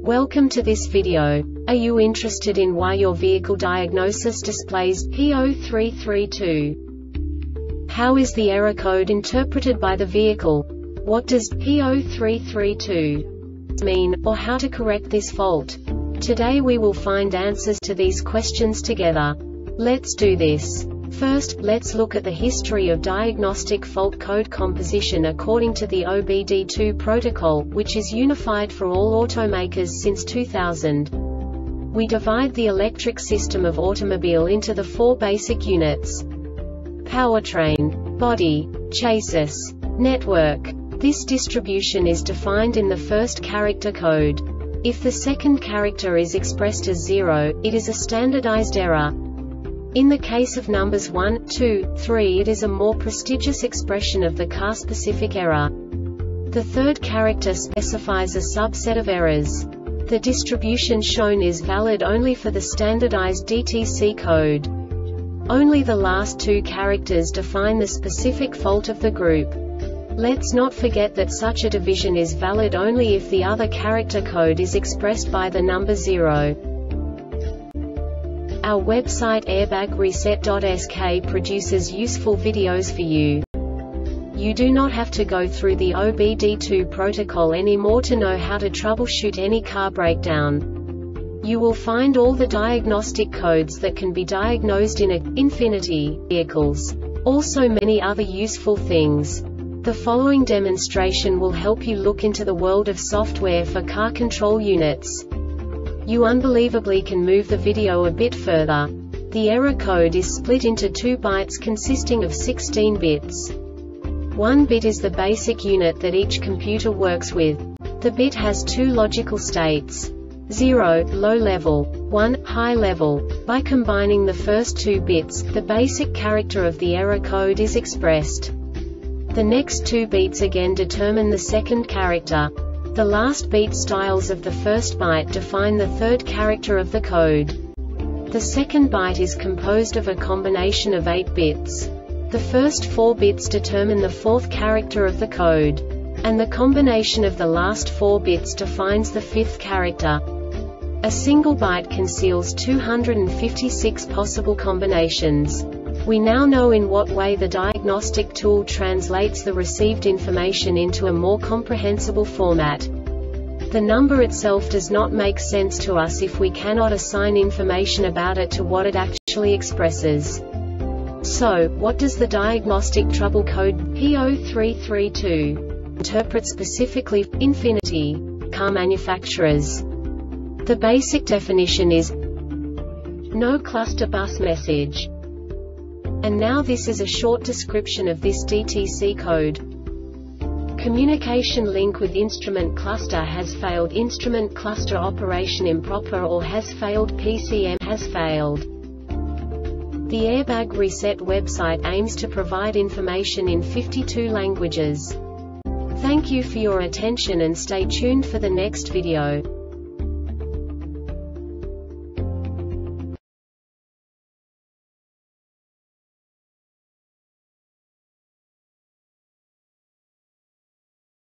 Welcome to this video. Are you interested in why your vehicle diagnosis displays P0332? How is the error code interpreted by the vehicle? What does P0332 mean, or how to correct this fault? Today we will find answers to these questions together. Let's do this. First, let's look at the history of diagnostic fault code composition according to the OBD2 protocol, which is unified for all automakers since 2000. We divide the electric system of automobile into the four basic units: powertrain, body, chassis, network. This distribution is defined in the first character code. If the second character is expressed as 0, it is a standardized error. In the case of numbers 1, 2, 3, it is a more prestigious expression of the car-specific error. The third character specifies a subset of errors. The distribution shown is valid only for the standardized DTC code. Only the last two characters define the specific fault of the group. Let's not forget that such a division is valid only if the other character code is expressed by the number 0. Our website airbagreset.sk produces useful videos for you. You do not have to go through the OBD2 protocol anymore to know how to troubleshoot any car breakdown. You will find all the diagnostic codes that can be diagnosed in Infiniti vehicles. Also many other useful things. The following demonstration will help you look into the world of software for car control units. You unbelievably can move the video a bit further. The error code is split into 2 bytes consisting of 16 bits. 1 bit is the basic unit that each computer works with. The bit has 2 logical states: 0, low level, 1, high level. By combining the first 2 bits, the basic character of the error code is expressed. The next 2 beats again determine the second character. The last beat styles of the first byte define the third character of the code. The second byte is composed of a combination of 8 bits. The first 4 bits determine the fourth character of the code. And the combination of the last 4 bits defines the fifth character. A single byte conceals 256 possible combinations. We now know in what way the diagnostic tool translates the received information into a more comprehensible format. The number itself does not make sense to us if we cannot assign information about it to what it actually expresses. So, what does the diagnostic trouble code P0332 interpret specifically for Infiniti car manufacturers? The basic definition is no cluster bus message. And now this is a short description of this DTC code. Communication link with instrument cluster has failed. Instrument cluster operation improper or has failed. PCM has failed. The Airbag Reset website aims to provide information in 52 languages. Thank you for your attention and stay tuned for the next video.